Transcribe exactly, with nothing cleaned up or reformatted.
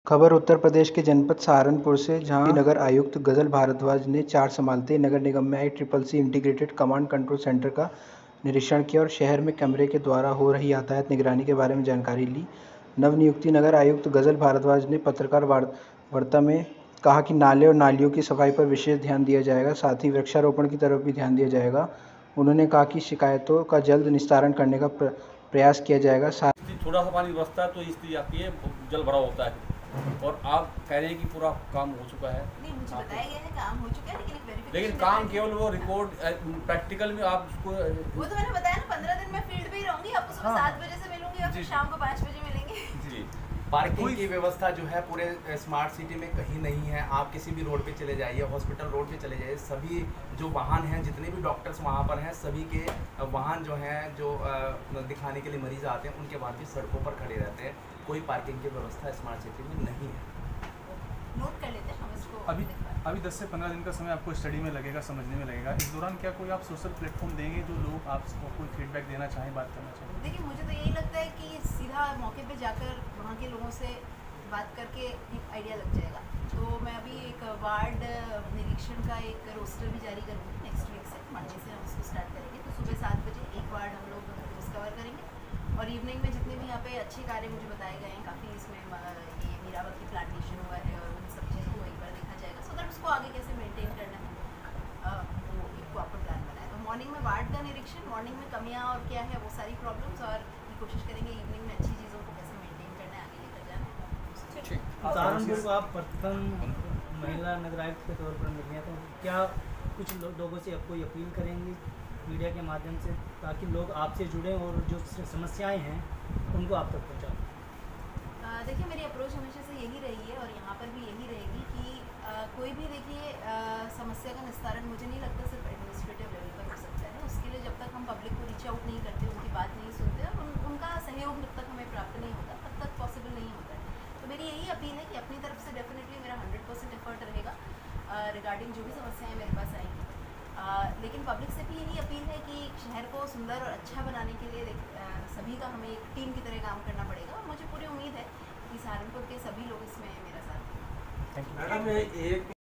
खबर उत्तर प्रदेश के जनपद सहारनपुर से, जहां नगर आयुक्त गजल भारद्वाज ने चार संभालते नगर निगम में I triple C integrated command control centre का निरीक्षण किया और शहर में कैमरे के द्वारा हो रही यातायात निगरानी के बारे में जानकारी ली। नवनियुक्त नगर आयुक्त गजल भारद्वाज ने पत्रकार वार्ता में कहा कि नाले और नालियों की सफाई पर विशेष ध्यान दिया जाएगा, साथ ही वृक्षारोपण की तरफ भी ध्यान दिया जाएगा। उन्होंने कहा कि शिकायतों का जल्द निस्तारण करने का प्रयास किया जाएगा। थोड़ा सा पानी बरसता है तो स्थिति आती है, जल भरा होता है और आप कह रहे हैं कि पूरा काम हो चुका है। नहीं, मुझे बताया गया है काम हो चुका है, लेकिन एक लेकिन काम केवल वो रिकॉर्ड प्रैक्टिकल में आप उसको वो तो मैंने बताया ना, पंद्रह दिन में फील्ड पे ही रहूंगी। आपको सुबह हाँ। सात बजे से मिलूंगी और फिर शाम को पाँच बजे मिलेंगे। जी, पार्किंग की व्यवस्था जो है पूरे स्मार्ट सिटी में कहीं नहीं है। आप किसी भी रोड पे चले जाइए, हॉस्पिटल रोड पे चले जाइए, सभी जो वाहन हैं, जितने भी डॉक्टर्स वहाँ पर हैं, सभी के वाहन जो हैं, जो दिखाने के लिए मरीज आते हैं, उनके वाहन भी सड़कों पर खड़े रहते हैं। कोई पार्किंग की व्यवस्था स्मार्ट सिटी में नहीं है। नोट कर लेते हैं हम इसको। अभी अभी दस से पंद्रह दिन का समय आपको स्टडी में लगेगा, समझने में लगेगा। इस दौरान क्या कोई आप सोशल प्लेटफॉर्म देंगे जो लोग आपको कोई फीडबैक देना चाहें, बात करना चाहें? देखिए, मुझे तो यही लगता है कि सीधा मौके पे जाकर वहाँ के लोगों से बात करके एक आइडिया लग जाएगा। तो मैं अभी एक वार्ड निरीक्षण का एक रोस्टर भी जारी करूँगी नेक्स्ट वीक से, मंडे से हम इसको स्टार्ट करेंगे। तो सुबह सात बजे एक वार्ड हम लोग रोज कवर करेंगे और इवनिंग में जितने भी यहाँ पे अच्छे कार्य मुझे बताए गए हैं, काफ़ी इसमें ये मीरावत की प्लांटेशन हुआ है और उन सब चीज़ों को एक बार देखा जाएगा, सो दैट उसको आगे कैसे मेंटेन करना है, वो एक प्रॉपर प्लान बनाए। तो मॉर्निंग में वार्ड का निरीक्षण, मॉर्निंग में कमियाँ और क्या है वो सारी प्रॉब्लम्स, और ये कोशिश करेंगे इवनिंग में अच्छी चीज़ों को कैसे मेंटेन करना है, आगे लेकर जाना है। सहारनपुर को आप प्रथम महिला नगर आयुक्त के तौर पर मिली हैं, तो क्या कुछ लोगों से कोई अपील करेंगे मीडिया के माध्यम से, ताकि लोग आपसे जुड़ें और जो समस्याएं हैं उनको आप तक पहुँचाएं? देखिए, मेरी अप्रोच हमेशा से यही रही है और यहाँ पर भी यही रहेगी कि आ, कोई भी देखिए समस्या का निस्तारण मुझे नहीं लगता सिर्फ एडमिनिस्ट्रेटिव लेवल पर हो सकता है। उसके लिए जब तक हम पब्लिक को रीच आउट नहीं करते, उनकी बात नहीं सुनते और उन, उनका सहयोग जब तक हमें प्राप्त नहीं होता, तब तक पॉसिबल नहीं होता है। तो मेरी यही अपील है कि अपनी तरफ से डेफिनेटली मेरा हंड्रेड परसेंट एफर्ट रहेगा रिगार्डिंग जो भी समस्याएं मेरे पास आएंगी। लेकिन पब्लिक से भी यही अपील है कि शहर को सुंदर और अच्छा बनाने के लिए आ, सभी का हमें एक टीम की तरह काम करना पड़ेगा और मुझे पूरी उम्मीद है कि सहारनपुर के सभी लोग इसमें मेरा साथ देंगे। मैडम एक